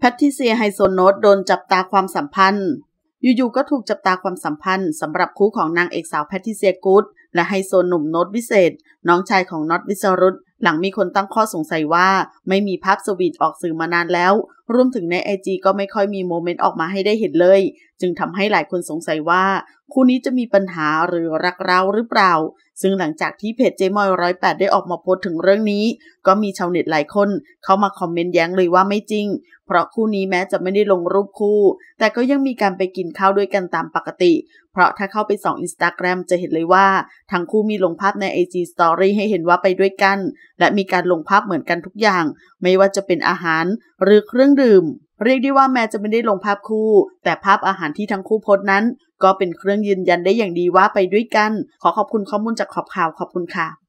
ทริเซียไฮโซโนตโดนจับตาความสัมพันธ์อยู่ๆก็ถูกจับตาความสัมพันธ์สำหรับคู่ของนางเอกสาวแพทริเซียกู๊ดและไฮโซหนุ่มโน้ตวิเศษน้องชายของน็อตวิสรุตหลังมีคนตั้งข้อสงสัยว่าไม่มีภาพสวีทออกสื่อมานานแล้วรวมถึงใน IG ก็ไม่ค่อยมีโมเมนต์ออกมาให้ได้เห็นเลยจึงทำให้หลายคนสงสัยว่าคู่นี้จะมีปัญหาหรือรักร้าวหรือเปล่าซึ่งหลังจากที่เพจเจมอย108ได้ออกมาโพสต์ถึงเรื่องนี้ก็มีชาวเน็ตหลายคนเข้ามาคอมเมนต์แย้งเลยว่าไม่จริงเพราะคู่นี้แม้จะไม่ได้ลงรูปคู่แต่ก็ยังมีการไปกินข้าวด้วยกันตามปกติเพราะถ้าเข้าไปส่อง Instagram จะเห็นเลยว่าทั้งคู่มีลงภาพใน IG Story ให้เห็นว่าไปด้วยกันและมีการลงภาพเหมือนกันทุกอย่างไม่ว่าจะเป็นอาหารหรือเครื่องดื่มเรียกได้ว่าแม้จะไม่ได้ลงภาพคู่แต่ภาพอาหารที่ทั้งคู่โพสต์นั้นก็เป็นเครื่องยืนยันได้อย่างดีว่าไปด้วยกันขอขอบคุณข้อมูลจากขอบข่าวขอบคุณค่ะ